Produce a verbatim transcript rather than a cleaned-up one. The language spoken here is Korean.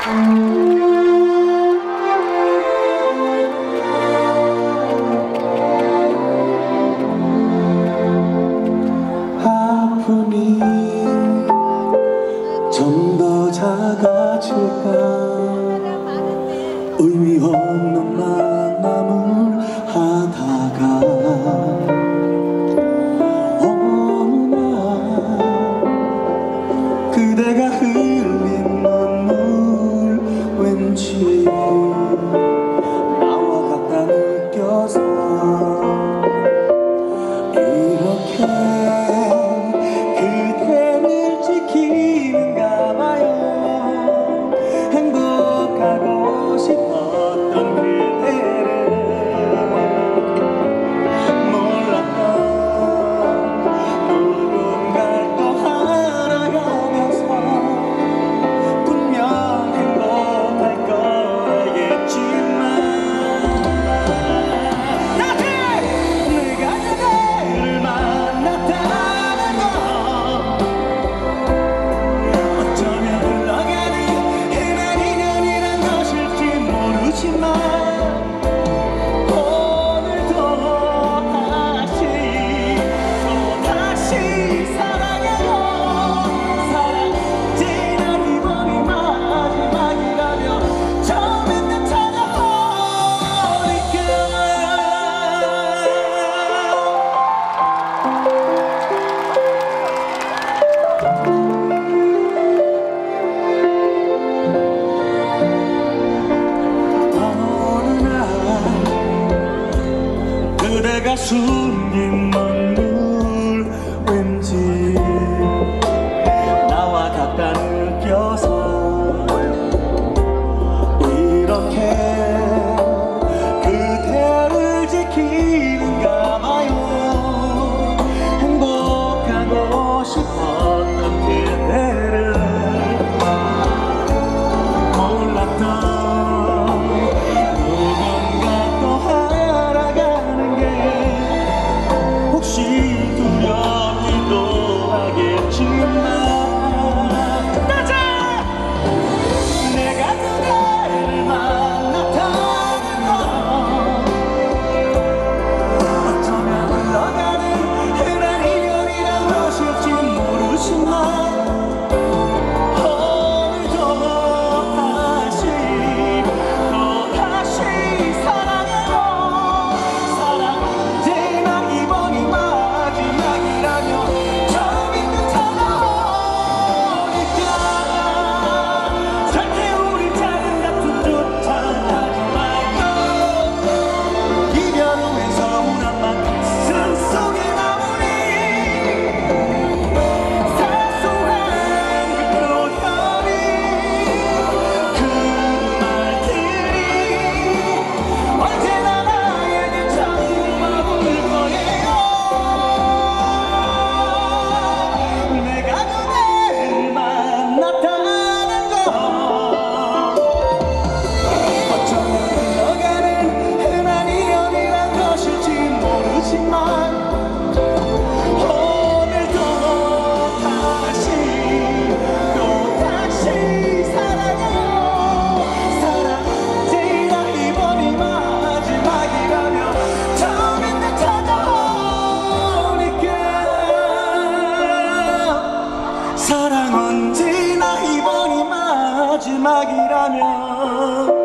아픔이 좀 더 작아질까 의미 없는 만남을 하다가 어느 날 그대가 흘린 눈물 왠지 나와 같다 느껴서 이렇게 그대를 지키는가 봐요. 행복하고 싶었던 그대를 몰랐던 누군가를 또 알아가면서 분명 행복할 거겠지만 나한테 내가 그대를 만났다는 건 어쩌면 흘러가는 흔한 인연이란 것일지 모르지만 오늘도 다시 또다시 사랑해요. 사랑 지난 이번이 마지막이라며 처음인 듯 찾아오니까 어느 날 그대가 숨긴 눈물 왠지 나와 같다 느껴서 이렇게 그대를 지키는가 봐요. 행복하고 싶었던 그대를 몰랐던 누군가 또 알아가는 게 혹시 두렵기도 하겠지만 따자! 내가 그대를 만났다는 건 어쩌면 흘러가는 흔한 인연이란 것일지 모르지만 오늘도 다시 또다시 사랑해요. 사랑 지난 이번이 마지막이라며 처음인 듯 찾아오니까 절대 우리 작은 다툼조차 하지 말고 이별 후에 서운한 맘 가슴 속에 남으니 사소한 그 표현이 그 말들이 언제나 나에게 참아올 거예요. 내가 그대를 만났다는 건 어쩌면 흘러가는 흔한 인연이란 것일지 모르지만 오늘도 다시 또다시 사랑해요. 사랑 지난 이번이 마지막이라며 처음인 듯 찾아오니까 사랑 언제나 이번이 마지막이라며